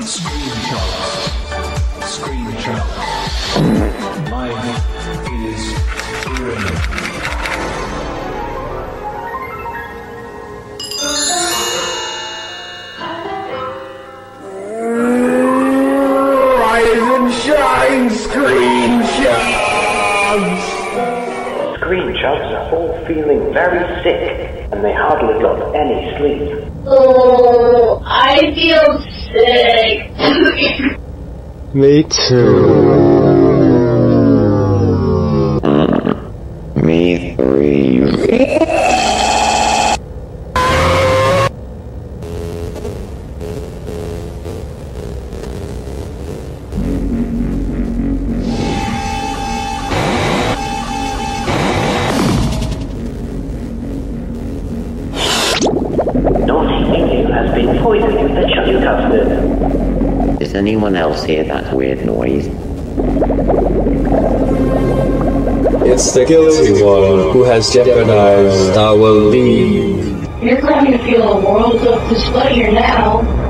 Screen Chubs. Screen Chubs. Life is brilliant. Rise and shine, Screen Chubs! Screen Chubs are all feeling very sick, and they hardly got any sleep. Oh, I feel sick. Me too. Me three. Naughty Mew has been poisoned with the chubby custard. Does anyone else hear that weird noise? It's the guilty one who has jeopardized our leave. You're going to feel a world of displeasure now.